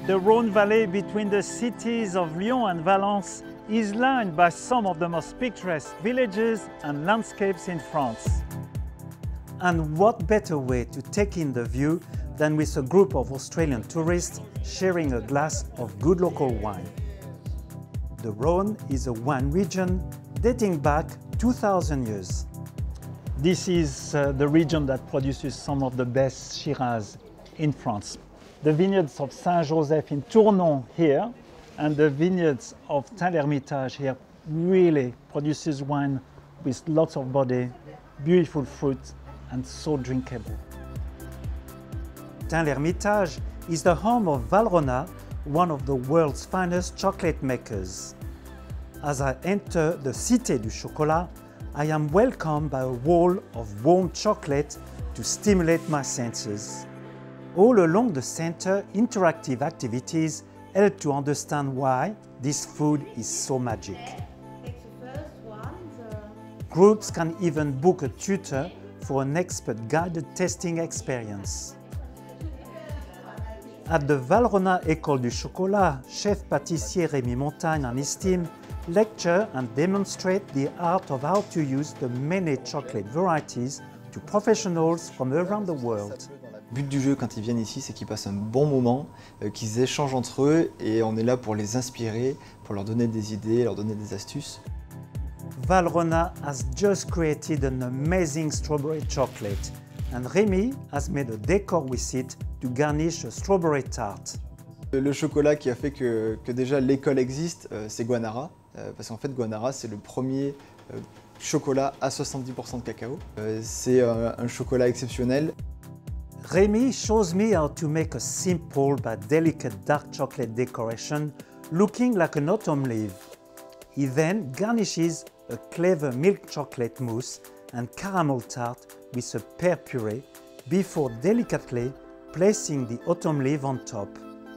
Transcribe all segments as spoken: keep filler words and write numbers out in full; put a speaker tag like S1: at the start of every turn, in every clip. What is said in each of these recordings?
S1: The Rhône Valley between the cities of Lyon and Valence is lined by some of the most picturesque villages and landscapes in France. And what better way to take in the view than with a group of Australian tourists sharing a glass of good local wine. The Rhône is a wine region dating back two thousand years. This is uh, the region that produces some of the best Shiraz in France. The vineyards of Saint-Joseph in Tournon here and the vineyards of Tain-l'Hermitage here really produces wine with lots of body, beautiful fruit and so drinkable. Tain-l'Hermitage is the home of Valrhona, one of the world's finest chocolate makers. As I enter the Cité du Chocolat, I am welcomed by a wall of warm chocolate to stimulate my senses. All along the center, interactive activities help to understand why this food is so magic. Groups can even book a tutor for an expert guided tasting experience. At the Valrhona École du Chocolat, chef pâtissier Rémi Montagne and his team lecture and demonstrate the art of how to use the many chocolate varieties to professionals from around the world.
S2: Le but du jeu quand ils viennent ici, c'est qu'ils passent un bon moment, euh, qu'ils échangent entre eux et on est là pour les inspirer, pour leur donner des idées, leur donner des astuces.
S1: Valrhona has just created an amazing strawberry chocolate and Rémi has made a decor with it to garnish a strawberry tart.
S2: Le chocolat qui a fait que, que déjà l'école existe, euh, c'est Guanara, euh, parce qu'en fait Guanara c'est le premier euh, chocolat à soixante-dix pour cent de cacao. Euh, c'est euh, un chocolat exceptionnel.
S1: Rémi shows me how to make a simple but delicate dark chocolate decoration looking like an autumn leaf. He then garnishes a clever milk chocolate mousse and caramel tart with a pear puree before delicately placing the autumn leaf on top.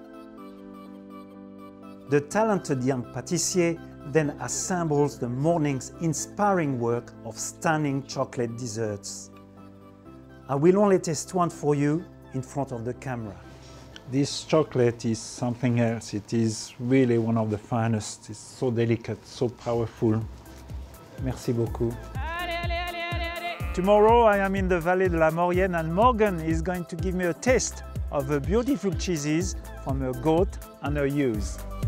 S1: The talented young pâtissier then assembles the morning's inspiring work of stunning chocolate desserts. I will only taste one for you in front of the camera. This chocolate is something else. It is really one of the finest. It's so delicate, so powerful. Merci beaucoup. Tomorrow I am in the Vallée de la Maurienne and Morgan is going to give me a taste of the beautiful cheeses from her goat and her ewes.